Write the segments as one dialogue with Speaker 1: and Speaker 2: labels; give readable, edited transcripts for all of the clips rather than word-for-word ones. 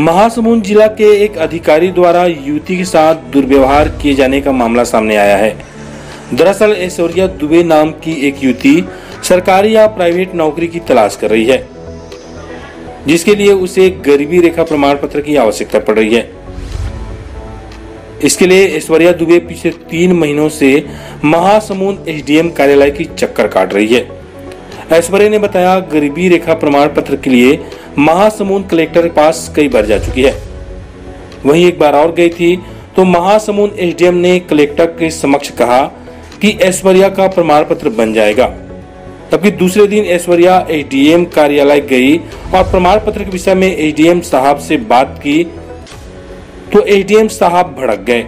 Speaker 1: महासमुंद जिला के एक अधिकारी द्वारा युवती के साथ दुर्व्यवहार किए जाने का मामला सामने आया है। दरअसल ऐश्वर्या दुबे नाम की एक युवती सरकारी या प्राइवेट नौकरी की तलाश कर रही है, जिसके लिए उसे गरीबी रेखा प्रमाण पत्र की आवश्यकता पड़ रही है। इसके लिए ऐश्वर्या दुबे पिछले 3 महीनों से महासमुंद एसडीएम कार्यालय की चक्कर काट रही है। ऐश्वर्या ने बताया, गरीबी रेखा प्रमाण पत्र के लिए महासमुंद कलेक्टर के पास कई बार जा चुकी है। वहीं एक बार और गई थी तो महासमुंद एसडीएम ने कलेक्टर के समक्ष कहा कि ऐश्वर्या का प्रमाण पत्र बन जाएगा। तभी दूसरे दिन ऐश्वर्या एसडीएम कार्यालय गई और प्रमाण पत्र के विषय में एसडीएम साहब से बात की तो एसडीएम साहब भड़क गए।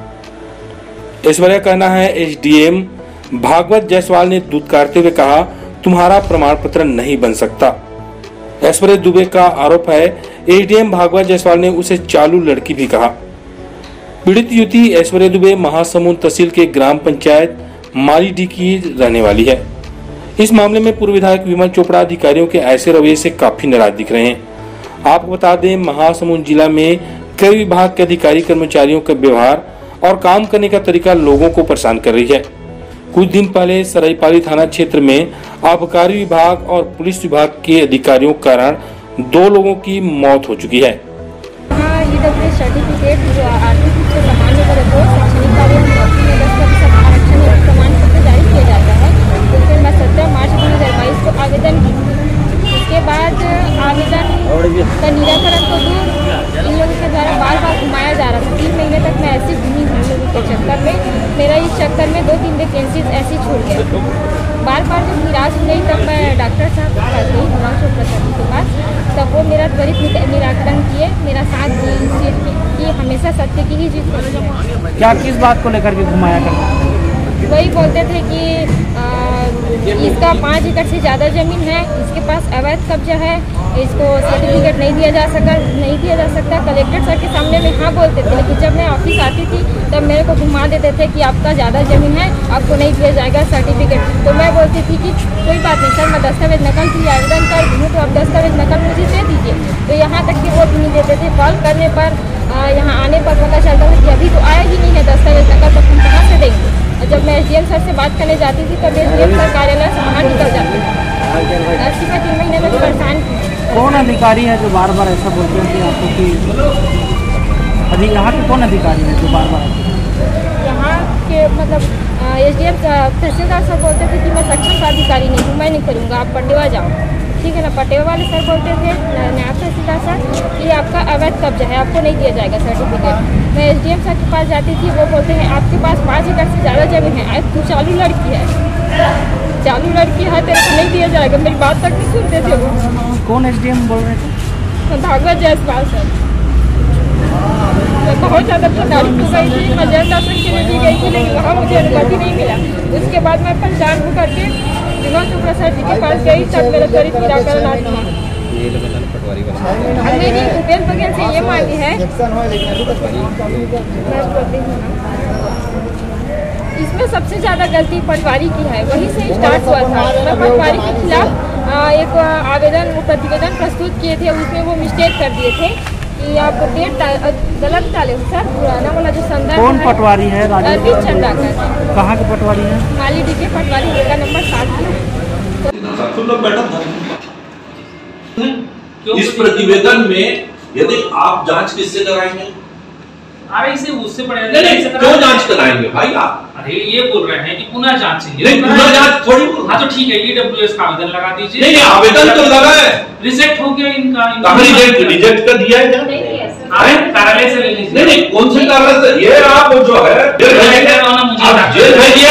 Speaker 1: ऐश्वर्या का कहना है, एसडीएम भागवत जायसवाल ने दुत्कारते हुए कहा, तुम्हारा प्रमाण पत्र नहीं बन सकता। ऐश्वर्या दुबे का आरोप है, एसडीएम भागवत जायसवाल ने उसे चालू लड़की भी कहा। पीड़ित युवती ऐश्वर्या दुबे महासमुंद तहसील के ग्राम पंचायत मालीडीह की रहने वाली है। इस मामले में पूर्व विधायक विमल चोपड़ा अधिकारियों के ऐसे रवैये से काफी नाराज दिख रहे हैं। आपको बता दें, महासमुंद जिला में कई विभाग के अधिकारी कर्मचारियों का व्यवहार और काम करने का तरीका लोगों को परेशान कर रही है। कुछ दिन पहले सरायपाली थाना क्षेत्र में आबकारी विभाग और पुलिस विभाग के अधिकारियों के कारण 2 लोगों की मौत हो चुकी है।
Speaker 2: सर्टिफिकेट जो आर्थिक रूप से सामान्य का रिपोर्ट शैक्षणिक कार्य में आरक्षण प्रमाण पत्र जारी किया जाता है। उसके मैं 17 मार्च 2022 को आवेदन की। उसके बाद आवेदन का निराकरण को दूर इन लोगों के द्वारा बार घुमाया जा रहा था। 3 महीने तक मैं ऐसी घूमी इन लोगों के चक्कर में। मेरा इस चक्कर में 2-3 वैकेंसीज ऐसी छूट गए। बार जब निराश हुई तब मैं डॉक्टर साहब के पास गई, विमल चोपड़ा साहब के पास। तब वो मेरा त्वरित निराकरण किए, मेरा साथ दिए कि हमेशा सत्य की ही जीत करेंगे।
Speaker 3: क्या किस बात को लेकर के घुमाया करते?
Speaker 2: वही बोलते थे कि इसका 5 एकड़ से ज़्यादा ज़मीन है, इसके पास अवैध कब्जा है, इसको सर्टिफिकेट नहीं दिया जा सकता। कलेक्टर सर के सामने में हाँ बोलते थे, लेकिन जब मैं ऑफिस आती थी तब मेरे को घुमा देते थे कि आपका ज़्यादा ज़मीन है, आपको नहीं दिया जाएगा सर्टिफिकेट। तो मैं बोलती थी कि कोई बात नहीं सर, मैं दस्तावेज नकल के लिए आवेदन कर दूँ, तो आप दस्तावेज नकल मुझे दे दीजिए। तो यहाँ तक कि वो भी नहीं देते थे। कॉल करने पर यहाँ आने पर पता चलता था कि अभी तो आया ही नहीं है दस्तावेज नकल, तो हम कहाँ से देंगे। जब मैं एसडीएम सर से बात करने जाती थी तब एसडीएम सर कार्यालय से बाहर निकल जाती थी। ऐसी मैं 3 महीने में परेशान की।
Speaker 3: कौन अधिकारी है जो बार ऐसा बोलते हैं कि आपको कि यहाँ के कौन अधिकारी है जो बार
Speaker 2: यहाँ के मतलब एसडीएम तहसीलदार सर बोलते थे कि मैं सक्षम का अधिकारी नहीं हूँ, मैं नहीं करूँगा, आप पटेवा जाओ। ठीक है ना। पटेवा वाले सर बोलते थे नायब तहसीलदार सर कि आपका अवैध कब्जा है, आपको नहीं दिया जाएगा सर्टिफिकेट। मैं एसडीएम सर के पास जाती थी, वो बोलते हैं आपके पास 5 एकड़ से ज़्यादा जमीन है, तू चालू लड़की है, तेरे को नहीं दिया जाएगा। मेरी बात तक नहीं सुनते थे वो।
Speaker 3: कौन एसडीएम बोल रहे थे?
Speaker 2: भागवत जायसवाल सर। मैं बहुत ज़्यादा प्रताड़ित हो गई थी। मैं जैन दर्शन के लिए भी गई थी, लेकिन वहाँ मुझे अनुमति नहीं मिला। उसके बाद मैं परेशान होकर के विमल चोपड़ा सर जी के पास गई, तब मेरा त्वरित निराकरण आ गया। मेरी भूपेश बघेल से ये मांगी है, इसमें सबसे ज़्यादा गलती पटवारी की है, वहीं से स्टार्ट हुआ था। मैं पटवारी के खिलाफ एक आवेदन प्रतिवेदन प्रस्तुत किए थे, उसमें वो मिस्टेक कर दिए थे कि आप डेट गलत डाले सर। पुराना वाला जो संदर्भ
Speaker 3: कौन पटवारी है?
Speaker 2: अरविंद चंद्राकर।
Speaker 3: कहाँ के पटवारी है?
Speaker 2: मालीडीह के पटवारी का नंबर
Speaker 4: 7। इस प्रतिवेदन में यदि आप जांच किससे कराएंगे?
Speaker 5: अरे इसे उससे पड़ेगा।
Speaker 4: नहीं, क्यों जांच कराएंगे भाई आप?
Speaker 5: अरे ये बोल रहे हैं कि पुनः जांच चाहिए।
Speaker 4: नहीं, पुनः जांच थोड़ी।
Speaker 5: हाँ तो ठीक है, ईडब्ल्यूएस का आवेदन लगा दीजिए।
Speaker 4: नहीं, आवेदन तो लगा है,
Speaker 5: रिजेक्ट हो गया इनका।
Speaker 4: रिजेक्ट कर दिया है क्या?
Speaker 5: कार्यालय से ले लीजिए।
Speaker 4: नहीं, कौन से कार्यालय से? ये आप जो है जेल भेजिए।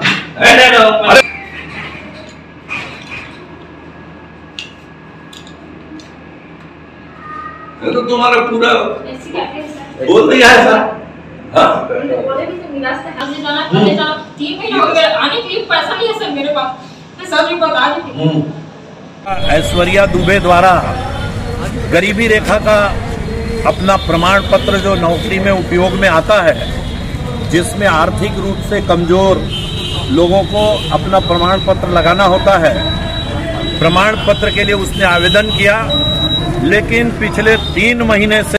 Speaker 4: तो तुम्हारा पूरा बोल दिया है सर। हाँ?
Speaker 2: 3 महीने हो गए, आने के लिए पैसा नहीं है सर मेरे पास। मैं सर जी बता दी थी।
Speaker 6: ऐश्वर्या दुबे द्वारा गरीबी रेखा का अपना प्रमाण पत्र जो नौकरी में उपयोग में आता है, जिसमें आर्थिक रूप से कमजोर लोगों को अपना प्रमाण पत्र लगाना होता है, प्रमाण पत्र के लिए उसने आवेदन किया, लेकिन पिछले 3 महीने से